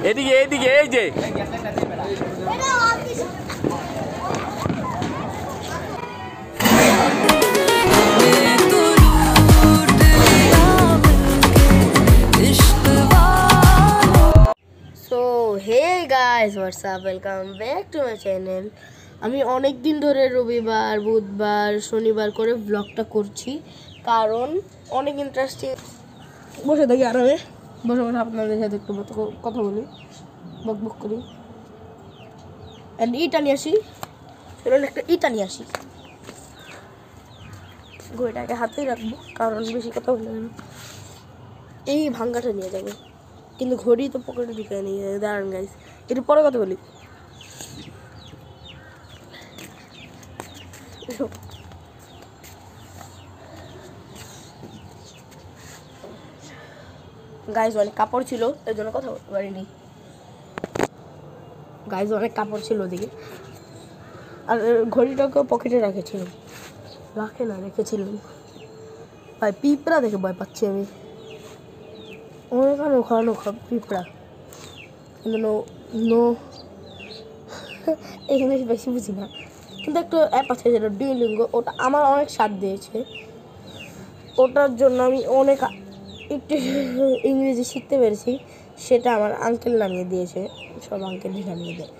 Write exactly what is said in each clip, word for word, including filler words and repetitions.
এদিকে এদিকে এই যে so hey guys what's up welcome back to my channel. আমি অনেক দিন ধরে রবিবার বুধবার শনিবার করে ব্লগটা করছি, কারণ অনেক ইন্টারেস্টিং। বসে থাকি আরামে, বসে বসে আপনাদের সাথে একটু কথা বলি, বক বক করি। অ্যান্ড ইটা নিয়ে আসি, চলুন একটা ইটা নিয়ে আসি। ঘড়িটাকে হাতেই রাখবো, কারণ বেশি কথা বলে না। এই ভাঙ্গাটা নিয়ে যাবো, কিন্তু ঘড়ি তো পকেটে ঢুকে নিয়ে দাঁড়ান গাইস, একটু পরে কথা বলি। গাইস অনেক কাপড় ছিল, এর জন্য কথা বলতে পারিনি। গাইস অনেক কাপড় ছিল ওদিকে, আর ঘড়িটাকেও পকেটে রেখেছিলাম, রাখে না রেখেছিলাম। ভাই পিঁপড়া দেখে ভয় পাচ্ছি আমি, অনেক অনেক অনেক পিঁপড়া। কিন্তু নো নো ইংলিশ বেশি বুঝি না, কিন্তু একটু অ্যাপ আছে যেটা ডুয়োলিঙ্গো, ওটা আমার অনেক সাথ দিয়েছে। ওটার জন্য আমি অনেক একটু ইংরেজি শিখতে পেরেছি। সেটা আমার আঙ্কেল নামিয়ে দিয়েছে, সব আঙ্কেলই নামিয়ে দেয়।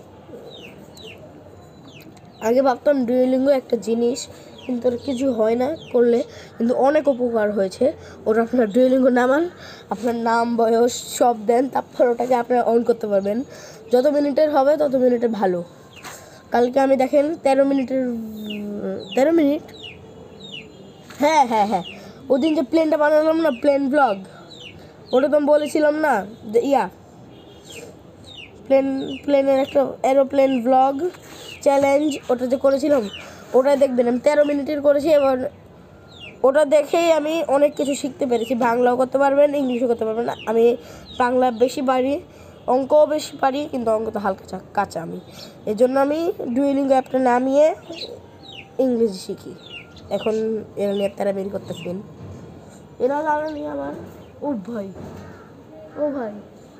আগে ভাবতাম ডুয়োলিঙ্গো একটা জিনিস, কিন্তু ওর কিছু হয় না করলে, কিন্তু অনেক উপকার হয়েছে। ওটা আপনার ডুয়োলিঙ্গো নামান, আপনার নাম বয়স সব দেন, তারপর ওটাকে আপনারা অন করতে পারবেন। যত মিনিটের হবে তত মিনিটের ভালো। কালকে আমি দেখেন তেরো মিনিটের তেরো মিনিট হ্যাঁ হ্যাঁ হ্যাঁ ওদিন যে প্লেনটা বানালাম না, প্লেন ব্লগ, ওটা তো আমি বলেছিলাম না যে ইয়া প্লেন প্লেনের একটা এরোপ্লেন ব্লগ চ্যালেঞ্জ, ওটা যে করেছিলাম, ওটা দেখবেন আমি তেরো মিনিটের করেছি। এবার ওটা দেখেই আমি অনেক কিছু শিখতে পেরেছি। বাংলাও করতে পারবেন, ইংলিশও করতে পারবেন। আমি বাংলা বেশি পারি, অঙ্কও বেশি পারি, কিন্তু অঙ্ক তো হালকা কাঁচা আমি। এই জন্য আমি ডুয়োলিঙ্গো অ্যাপটা নামিয়ে ইংরেজি শিখি। এখন এরা নিয়ে তারা বের করতেছেন, এরা জানা নিয়ে আমার ও ভাই ও ভাই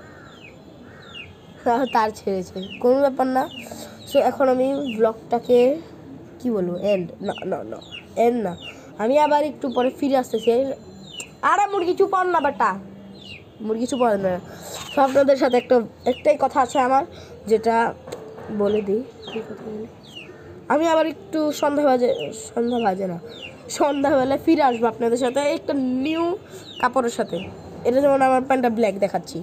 তার ছেড়েছে, কোনো ব্যাপার না। সো এখন আমি ব্লগটাকে কি বলবো, এন্ড না না না এন্ড না, আমি আবার একটু পরে ফিরে আসতেছি। আরে মুরগি চুপান না বেটা, মুরগি চুপান না। তো আপনাদের সাথে একটা একটাই কথা আছে আমার, যেটা বলে দিই। কী কথা বলি, আমি আবার একটু সন্ধ্যা বাজে সন্ধ্যা বাজে না সন্ধ্যাবেলায় ফিরে আসবো আপনাদের সাথে একটা নিউ কাপড়ের সাথে। এটা যেমন আমার প্যান্টটা ব্ল্যাক দেখাচ্ছি,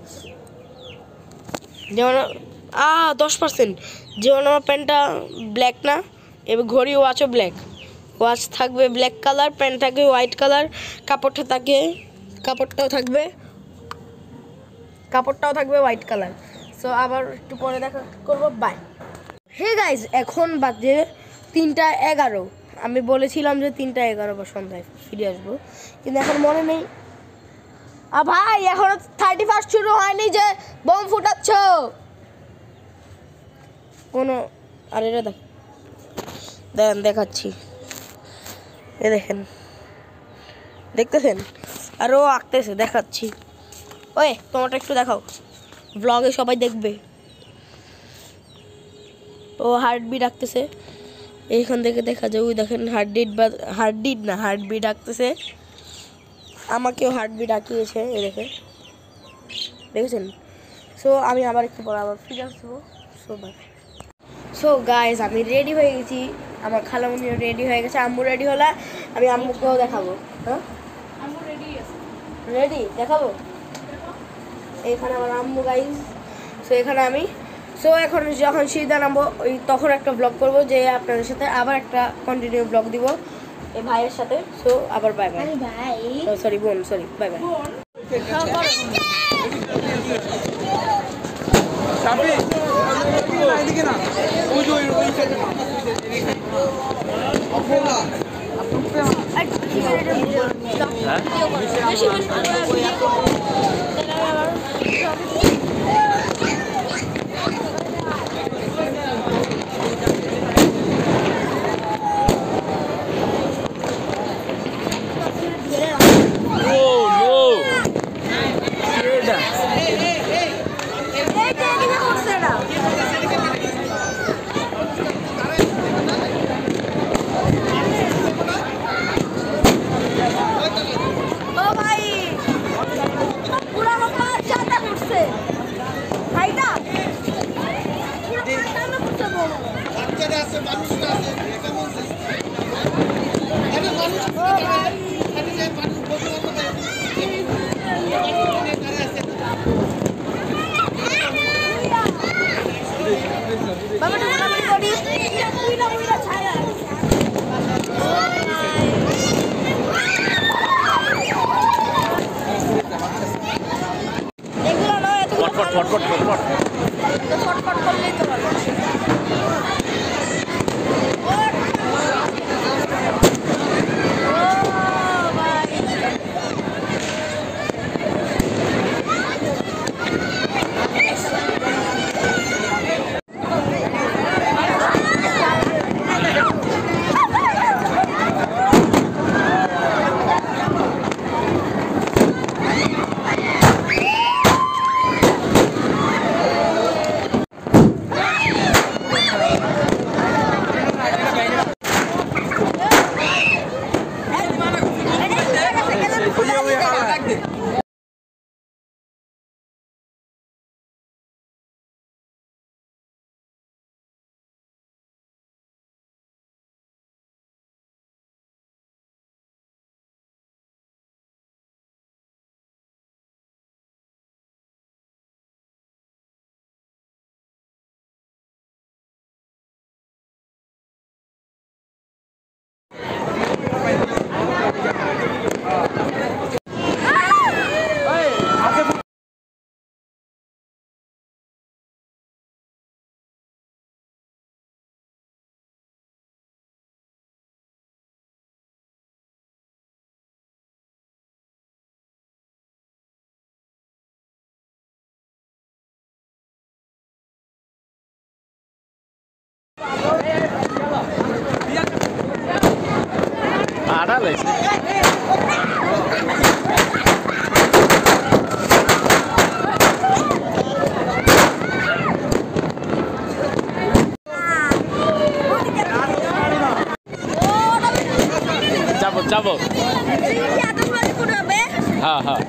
যেমন আ দশ পার্সেন্ট যেমন আমার প্যান্টটা ব্ল্যাক না, এবার ঘড়ি ওয়াচও ব্ল্যাক, ওয়াচ থাকবে ব্ল্যাক কালার, প্যান্ট থাকবে হোয়াইট কালার, কাপড়টা থাকে কাপড়টাও থাকবে কাপড়টাও থাকবে হোয়াইট কালার। সো আবার একটু পরে দেখা করবো, বাই। হে গাইজ, এখন বাজে তিনটা এগারো। আমি বলেছিলাম যে তিনটা এগারো বা সন্ধ্যায় ফিরে আসবো, কিন্তু এখন মনে নেই। আ ভাই এখনো থার্টি ফার্স্ট শুরু হয়নি যে বোম ফুটাচ্ছ কোনো। আর এটা দেখ দেন দেখাচ্ছি, এ দেখেন, দেখতেছেন? আর ও আঁকতেছে, দেখাচ্ছি। ওই তোমারটা একটু দেখাও, ব্লগে সবাই দেখবে। ও হার্টবিট আঁকতেছে, এইখান থেকে দেখা যায়। ওই দেখেন হার্টবিট বা হার্টবিট না হার্টবিট আঁকতেছে। আমাকেও হার্টবিট আঁকিয়েছে, এ দেখে, দেখেছেন? সো আমি আবার একটু পরে আবার ফিরে আসবো। So bye. সো গাইজ আমি রেডি হয়ে গেছি, আমার খালামুনিও রেডি হয়ে গেছে, আম্মু রেডি হলে আমি আম্মুকেও দেখাবো। হ্যাঁ রেডি দেখাবো। এখানে আমার আম্মু গাইজ। সো এখানে আমি সো এখন যখন সিধা নামবো ওই তখন একটা ব্লগ করবো, যে আপনাদের সাথে আবার একটা কন্টিনিউ ব্লগ দিব এই ভাইয়ের সাথে। সো আবার বাই বাই। সরি বোন, সরি বাই বাই। ফটফট ফটফট ফটফট তো ফটফট করলেই তো ভালো। আড়াইছে যাবো যাবো হ্যাঁ হ্যাঁ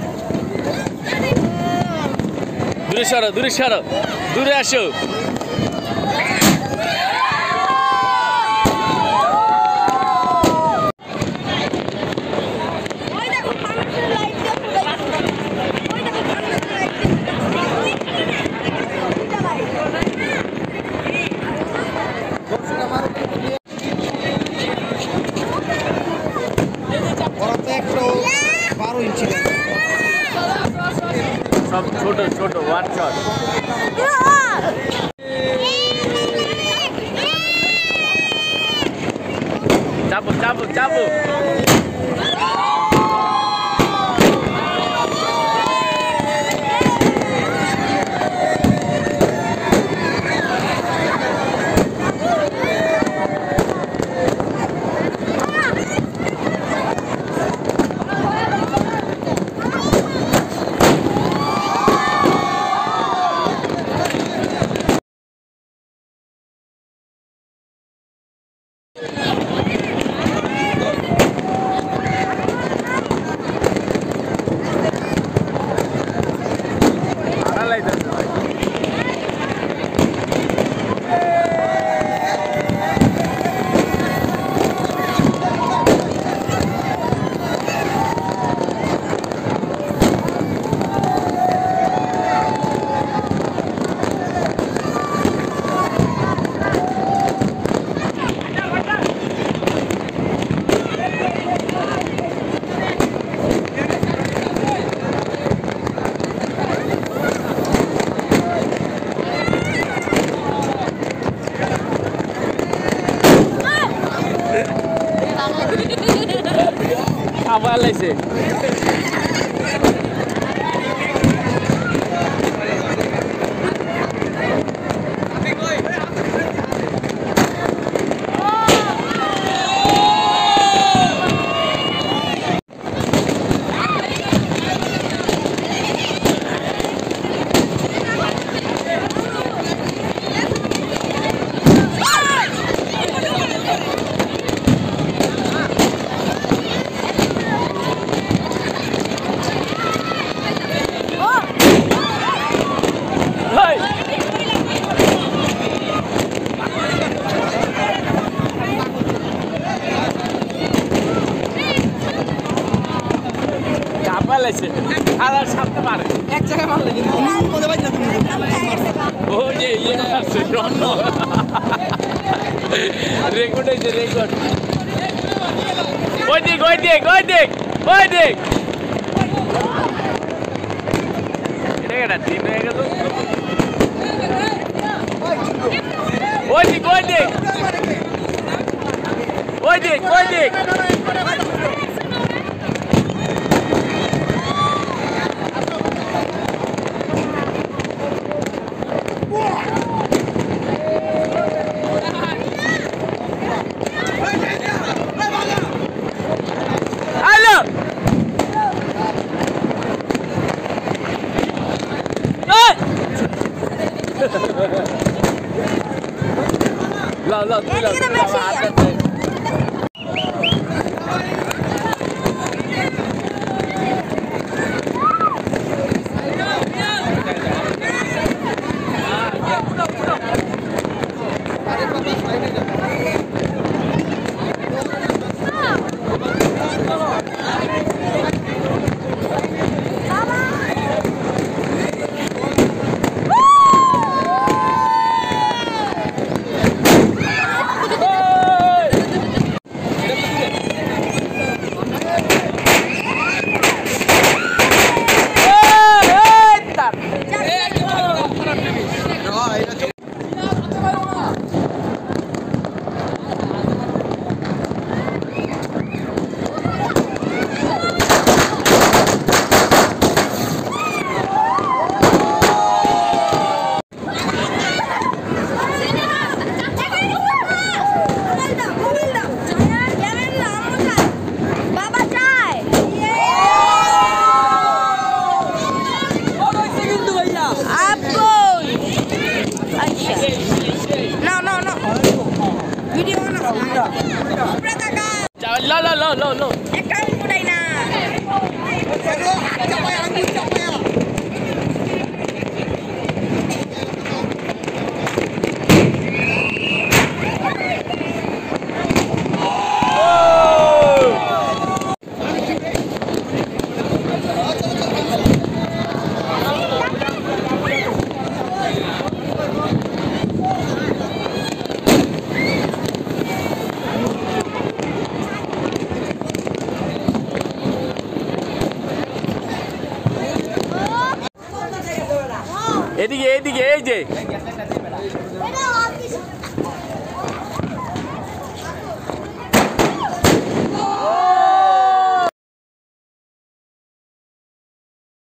দূরে সরো দূরে সরো দূরে আসো সব ছোট ছোট ওয়ান শট যাবো যাবো যাবো আবার লাইছে লাইছে আর সামনে মারে এক জায়গায় মারলে কিন্তু মনে পাইছ না তুমি ও যে ইয়ে আছে রন্ন রেকর্ড হইছে রেকর্ড ওই দিক ওই দিক ওই দিক ওই দিক এটা এটা তিন হয়ে গেল ওই দিক ওই দিক ওই দিক ওই দিক لا لا لا لا لا لا لا لا এদিকে এদিকে এই যে